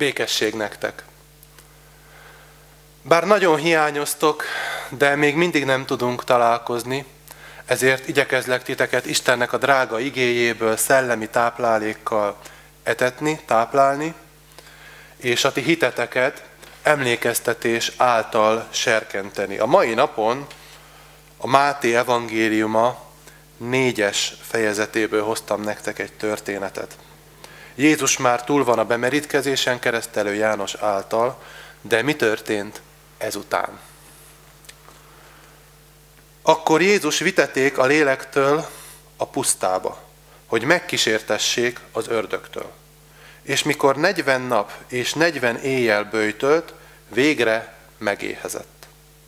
Békesség nektek! Bár nagyon hiányoztok, de még mindig nem tudunk találkozni, ezért igyekezlek titeket Istennek a drága igéjéből szellemi táplálékkal etetni, táplálni, és a ti hiteteket emlékeztetés által serkenteni. A mai napon a Máté evangéliuma 4. fejezetéből hoztam nektek egy történetet. Jézus már túl van a bemerítkezésen Keresztelő János által, de mi történt ezután? Akkor Jézus viteték a lélektől a pusztába, hogy megkísértessék az ördögtől. És mikor 40 nap és 40 éjjel böjtölt, végre megéhezett.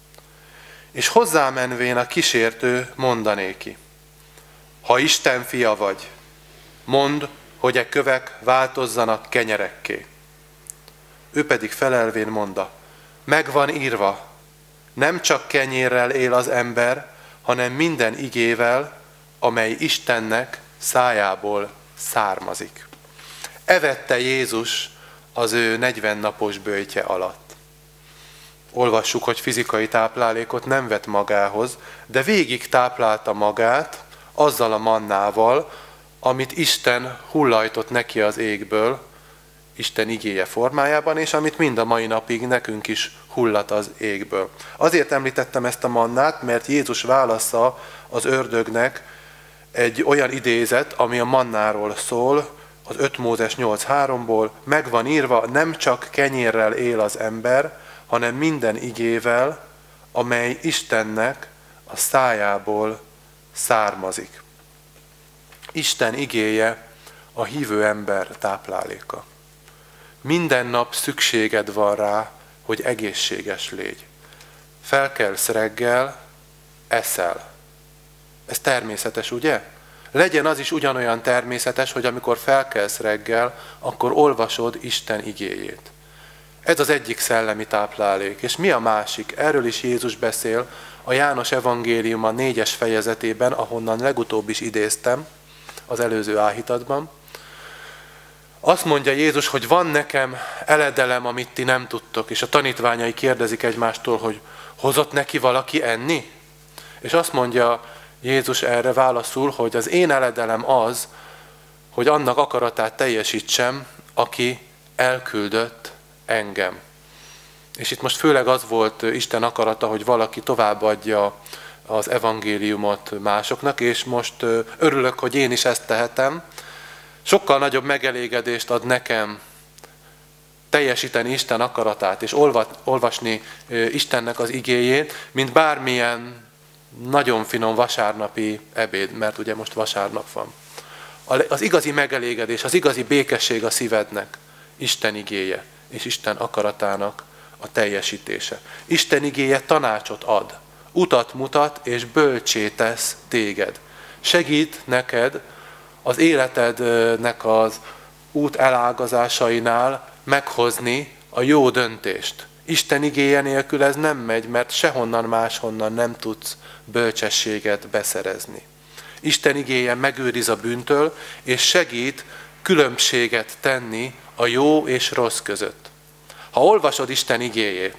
És hozzámenvén a kísértő mondanéki: ha Isten fia vagy, mondd, hogy e kövek változzanak kenyerekké. Ő pedig felelvén mondta: megvan írva, nem csak kenyérrel él az ember, hanem minden igével, amely Istennek szájából származik. Evette Jézus az ő 40 napos böjtje alatt. Olvassuk, hogy fizikai táplálékot nem vett magához, de végig táplálta magát azzal a mannával, amit Isten hullajtott neki az égből, Isten igéje formájában, és amit mind a mai napig nekünk is hullat az égből. Azért említettem ezt a mannát, mert Jézus válasza az ördögnek egy olyan idézet, ami a mannáról szól, az 5 Mózes 8.3-ból, megvan írva, nem csak kenyérrel él az ember, hanem minden igével, amely Istennek a szájából származik. Isten igéje a hívő ember tápláléka. Minden nap szükséged van rá, hogy egészséges légy. Felkelsz reggel, eszel. Ez természetes, ugye? Legyen az is ugyanolyan természetes, hogy amikor felkelsz reggel, akkor olvasod Isten igéjét. Ez az egyik szellemi táplálék. És mi a másik? Erről is Jézus beszél a János evangéliuma 4. fejezetében, ahonnan legutóbb is idéztem az előző áhítatban. Azt mondja Jézus, hogy van nekem eledelem, amit ti nem tudtok, és a tanítványai kérdezik egymástól, hogy hozott neki valaki enni? És azt mondja Jézus erre válaszul, hogy az én eledelem az, hogy annak akaratát teljesítsem, aki elküldött engem. És itt most főleg az volt Isten akarata, hogy valaki továbbadja az evangéliumot másoknak, és most örülök, hogy én is ezt tehetem. Sokkal nagyobb megelégedést ad nekem teljesíteni Isten akaratát, és olvasni Istennek az igéjét, mint bármilyen nagyon finom vasárnapi ebéd, mert ugye most vasárnap van. Az igazi megelégedés, az igazi békesség a szívednek Isten igéje, és Isten akaratának a teljesítése. Isten igéje tanácsot ad, utat mutat, és bölcsé tesz téged. Segít neked az életednek az út elágazásainál meghozni a jó döntést. Isten igéje nélkül ez nem megy, mert sehonnan máshonnan nem tudsz bölcsességet beszerezni. Isten igéje megőriz a bűntől, és segít különbséget tenni a jó és rossz között. Ha olvasod Isten igéjét,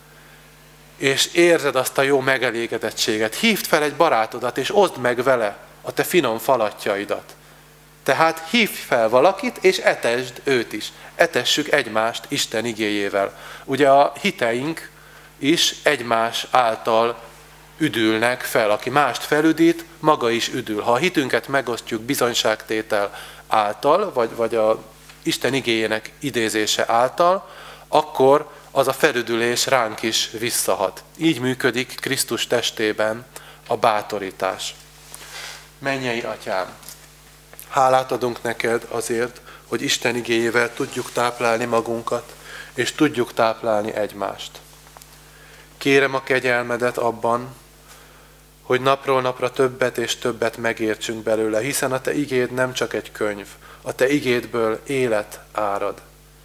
és érzed azt a jó megelégedettséget, hívd fel egy barátodat, és oszd meg vele a te finom falatjaidat. Tehát hívj fel valakit, és etesd őt is. Etessük egymást Isten igéjével. Ugye a hiteink is egymás által üdülnek fel. Aki mást felüdít, maga is üdül. Ha a hitünket megosztjuk bizonyságtétel által, vagy a Isten igéjének idézése által, akkor az a felüdülés ránk is visszahat. Így működik Krisztus testében a bátorítás. Mennyei Atyám, hálát adunk neked azért, hogy Isten igéjével tudjuk táplálni magunkat, és tudjuk táplálni egymást. Kérem a kegyelmedet abban, hogy napról napra többet és többet megértsünk belőle, hiszen a te igéd nem csak egy könyv, a te igédből élet árad.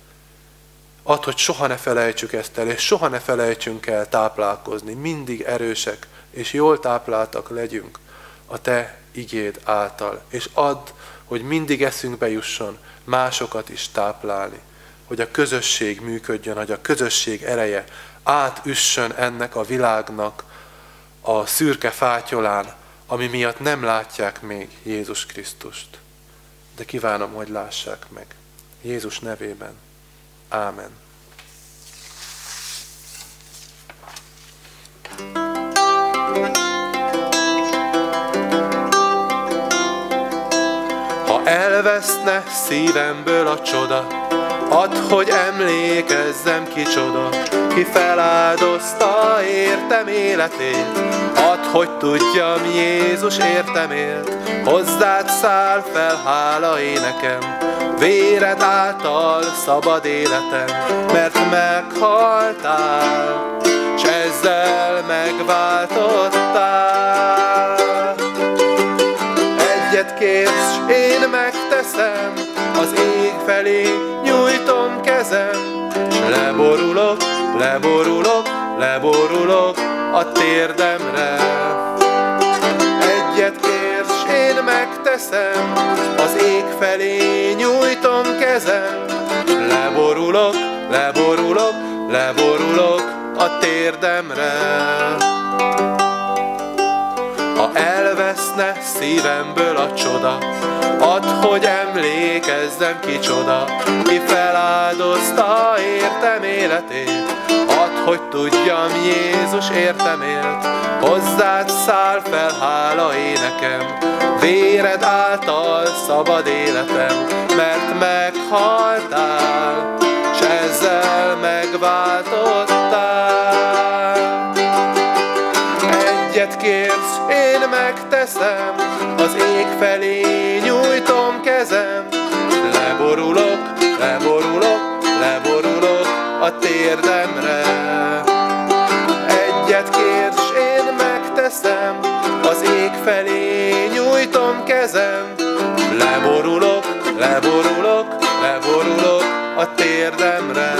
Add, hogy soha ne felejtsük ezt el, és soha ne felejtsünk el táplálkozni, mindig erősek és jól tápláltak legyünk a te igéd által, és add, hogy mindig eszünkbe jusson másokat is táplálni, hogy a közösség működjön, hogy a közösség ereje átüssön ennek a világnak a szürke fátyolán, ami miatt nem látják még Jézus Krisztust. De kívánom, hogy lássák meg. Jézus nevében. Ámen. Ha elveszne szívemből a csoda, add, hogy emlékezzem kicsoda, ki feláldozta értem életét. Add, hogy tudjam, Jézus értem élt, hozzád száll fel hála énekem, véred által szabad életem, mert meghaltál, s ezzel megváltottál. Egyet kérsz, s én megteszem, az ég felé nyújtom kezem, s leborulok, leborulok, leborulok a térdemre. Egyet kérsz, s én megteszem, az ég felé nyújtom kezem, leborulok, leborulok, leborulok a térdemre. Ha elveszne szívemből a csoda, add, hogy emlékezzem kicsoda, ki feláldozta értem életét. Add, hogy tudjam, Jézus értem élt, hozzád száll fel hála énekem, véred által szabad életem, mert meghaltál, s ezzel megváltottál. Egyet kérsz, én megteszem, az ég felé nyújtom kezem, leborulok, leborulok, leborulok a térdemre. Egyet kérsz, én megteszem, az ég felé nyújtom kezem, leborulok, leborulok, leborulok a térdemre.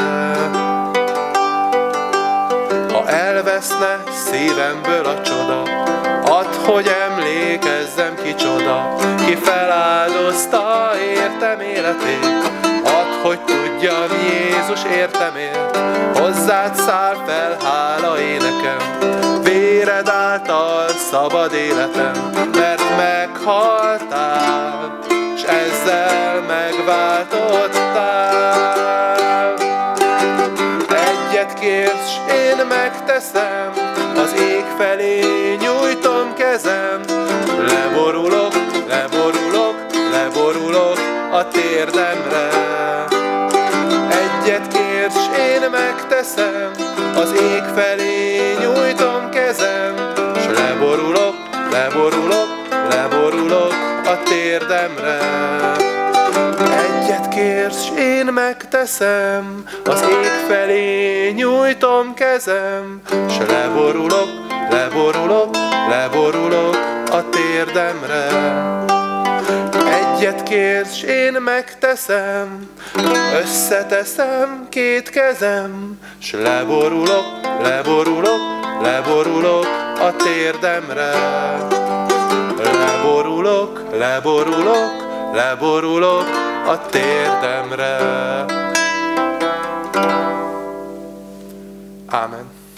Ha elveszne szívemből a csoda, add, hogy emlékezzem kicsoda, ki feláldozta értem életét. Add, hogy tudjam, Jézus értem élt, hozzád száll fel hála énekem, véred által szabad életem, mert meghaltál, s ezzel megváltottál. Egyet kérsz, s én megteszem, az ég felé nyújtom kezem, leborulok, leborulok, leborulok a térdemre. Egyet kérsz, s én megteszem, az ég felé nyújtom kezem, s leborulok, leborulok, leborulok a térdemre. Egyet kérsz, s én megteszem, az ég felé nyújtom kezem, s leborulok, leborulok, leborulok a térdemre. Egyet kérsz, s én megteszem, összeteszem két kezem, s leborulok, leborulok, leborulok a térdemre. Leborulok, leborulok, leborulok a térdemre. Ámen.